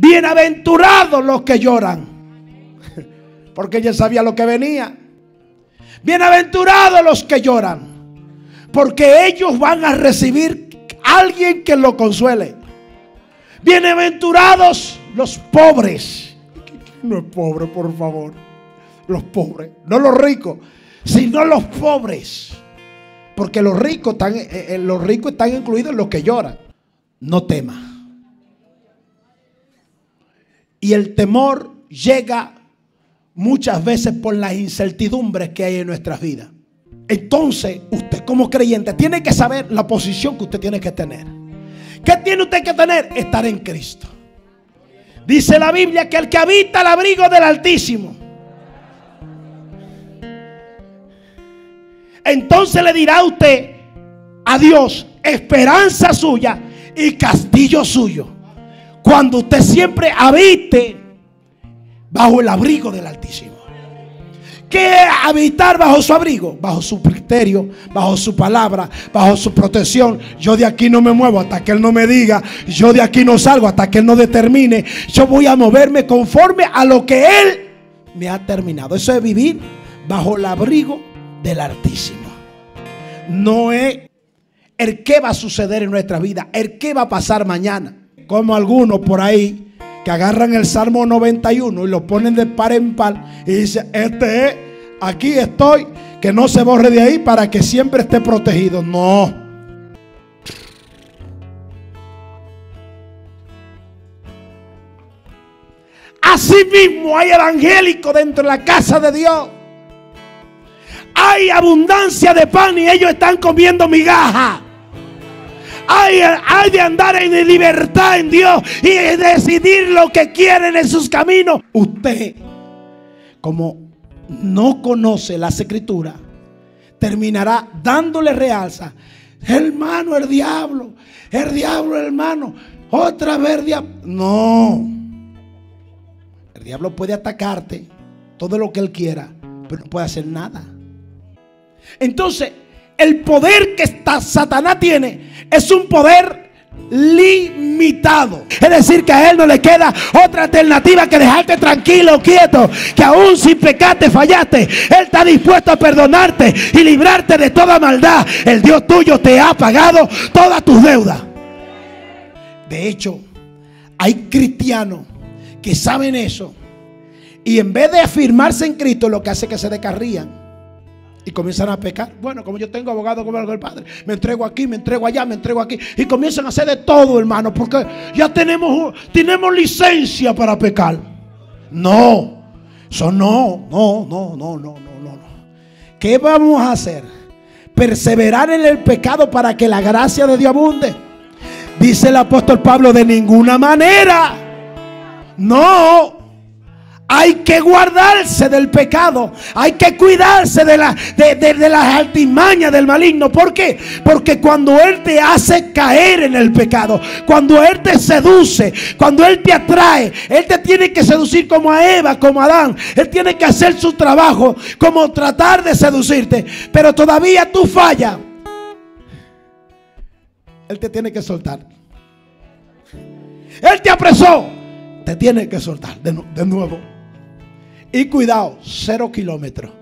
Bienaventurados los que lloran, porque ella sabía lo que venía. Bienaventurados los que lloran, porque ellos van a recibir a alguien que los consuele. Bienaventurados los pobres. No es pobre, por favor. Los pobres, no los ricos, sino los pobres. Porque los ricos están incluidos en los que lloran. No temas. Y el temor llega muchas veces por las incertidumbres que hay en nuestras vidas. Entonces, usted como creyente tiene que saber la posición que usted tiene que tener. ¿Qué tiene usted que tener? Estar en Cristo. Dice la Biblia que el que habita el abrigo del Altísimo, entonces le dirá a usted a Dios, esperanza suya y castillo suyo. Cuando usted siempre habite bajo el abrigo del Altísimo. ¿Qué es habitar bajo su abrigo? Bajo su criterio, bajo su palabra, bajo su protección. Yo de aquí no me muevo hasta que Él no me diga. Yo de aquí no salgo hasta que Él no determine. Yo voy a moverme conforme a lo que Él me ha terminado. Eso es vivir bajo el abrigo del Altísimo. No es el qué va a suceder en nuestra vida, el qué va a pasar mañana. Como algunos por ahí que agarran el Salmo 91 y lo ponen de par en par y dicen, este es, aquí estoy, que no se borre de ahí para que siempre esté protegido. No. Así mismo hay evangélicos dentro de la casa de Dios. Hay abundancia de pan y ellos están comiendo migaja. Hay de andar en libertad en Dios y decidir lo que quieren en sus caminos. Usted, como no conoce las Escrituras, terminará dándole realza. Hermano, el diablo, hermano, otra vez el diablo. No. El diablo puede atacarte todo lo que él quiera, pero no puede hacer nada. Entonces, el poder que Satanás tiene es un poder limitado. Es decir, que a él no le queda otra alternativa que dejarte tranquilo, quieto, que aún sin pecar te fallaste. Él está dispuesto a perdonarte y librarte de toda maldad. El Dios tuyo te ha pagado todas tus deudas. De hecho, hay cristianos que saben eso y en vez de afirmarse en Cristo, lo que hace es que se descarrían y comienzan a pecar. Bueno, como yo tengo abogado como el Padre, me entrego aquí, me entrego allá, me entrego aquí. Y comienzan a hacer de todo, hermano, porque ya tenemos licencia para pecar. No, eso no. ¿Qué vamos a hacer? Perseverar en el pecado para que la gracia de Dios abunde. Dice el apóstol Pablo, de ninguna manera. No. Hay que guardarse del pecado. Hay que cuidarse de las artimañas del maligno. ¿Por qué? Porque cuando Él te hace caer en el pecado, cuando Él te seduce, cuando Él te atrae, Él te tiene que seducir como a Eva, como a Adán. Él tiene que hacer su trabajo, como tratar de seducirte. Pero todavía tú fallas. Él te tiene que soltar. Él te apresó. Te tiene que soltar de nuevo. Y cuidado, 0 kilómetros.